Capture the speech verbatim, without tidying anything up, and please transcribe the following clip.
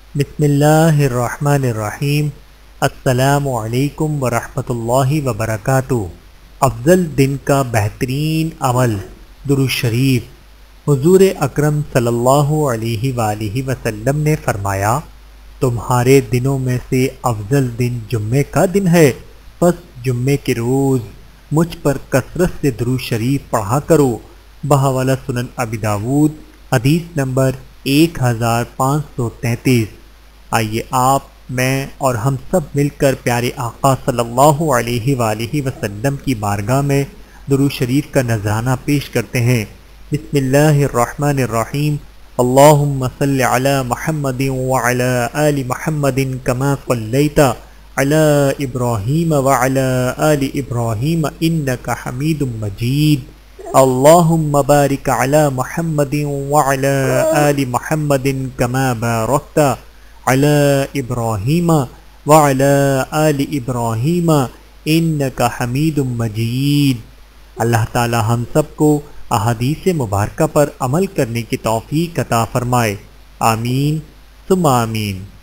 بسم اللہ الرحمن الرحیم۔ السلام علیکم ورحمۃ اللہ وبرکاتہ۔ افضل دن کا بہترین عمل درود شریف۔ حضور اکرم صلی اللہ علیہ وآلہ وسلم نے فرمایا، تمہارے دنوں میں سے افضل دن جمعے کا دن ہے، پس جمعے کے روز مجھ پر کثرت سے درود شریف پڑھا کرو۔ بحوالہ سنن ابی داود، حدیث نمبر ایک ہزار پانچ سو تینتیس۔ آئیے آپ، میں اور ہم سب مل کر پیارے آقا صلی اللہ علیہ وآلہ وسلم کی بارگاہ میں درود شریف کا نذرانہ پیش کرتے ہیں۔ بسم اللہ الرحمن الرحیم۔ اللہم صل علی محمد وعلی آل محمد کما صلیت علی ابراہیم وعلی آل ابراہیم انک حمید مجید۔ اللہم بارک علی محمد وعلی آل محمد کما بارکت علی ابراہیم وعلی آل ابراہیم انک حمید مجید۔ اللہ تعالی ہم سب کو احادیث مبارکہ پر عمل کرنے کی توفیق عطا فرمائے، آمین ثم آمین۔